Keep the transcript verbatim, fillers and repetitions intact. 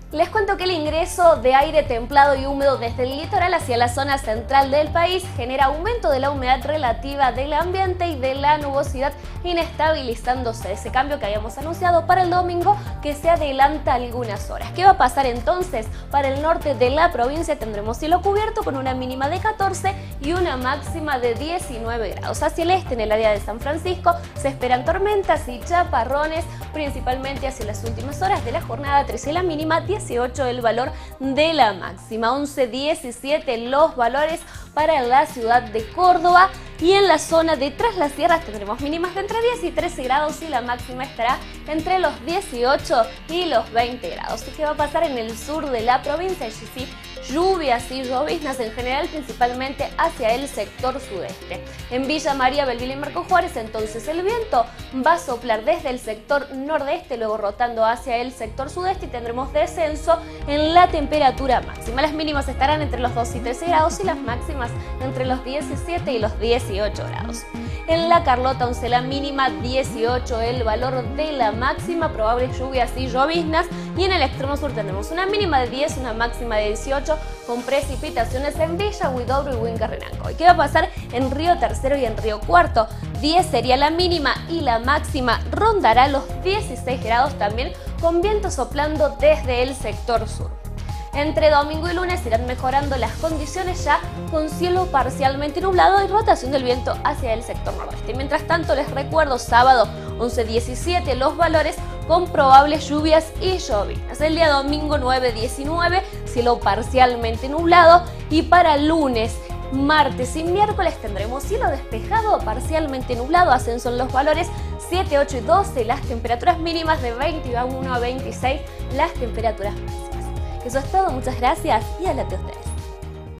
Les cuento que el ingreso de aire templado y húmedo desde el litoral hacia la zona central del país genera aumento de la humedad relativa del ambiente y de la nubosidad, inestabilizándose ese cambio que habíamos anunciado para el domingo, que se adelanta algunas horas. ¿Qué va a pasar entonces? Para el norte de la provincia tendremos cielo cubierto con una mínima de catorce y una máxima de diecinueve grados. Hacia el este, en el área de San Francisco, se esperan tormentas y chaparrones, principalamente hacia las últimas horas de la jornada. trece la mínima, dieciocho el valor de la máxima, once, diecisiete los valores para la ciudad de Córdoba, y en la zona de Tras las Sierras tendremos mínimas de entre diez y trece grados y la máxima estará entre los dieciocho y los veinte grados. ¿Y qué va a pasar en el sur de la provincia? Allí sí, lluvias y lloviznas en general, principalmente hacia el sector sudeste. En Villa María, Belville y Marco Juárez, entonces el viento va a soplar desde el sector nordeste, luego rotando hacia el sector sudeste, y tendremos descenso en la temperatura máxima. Las mínimas estarán entre los doce y trece grados y las máximas entre los diecisiete y los dieciocho grados. En la Carlota, once la mínima, dieciocho el valor de la máxima, probables lluvias y lloviznas, y en el extremo sur tenemos una mínima de diez, una máxima de dieciocho, con precipitaciones en Villa, Huidobro y Huincarrenanco. ¿Y qué va a pasar en Río Tercero y en Río Cuarto? diez sería la mínima y la máxima rondará los dieciséis grados, también con viento soplando desde el sector sur. Entre domingo y lunes irán mejorando las condiciones, ya con cielo parcialmente nublado y rotación del viento hacia el sector noroeste. Mientras tanto, les recuerdo, sábado once, diecisiete los valores con probables lluvias y lloviznas. El día domingo nueve, diecinueve, cielo parcialmente nublado, y para lunes, martes y miércoles tendremos cielo despejado, parcialmente nublado, ascenso en los valores siete, ocho y doce, las temperaturas mínimas de veintiuno a veintiséis, las temperaturas máximas. Eso es todo, muchas gracias y adelante ustedes.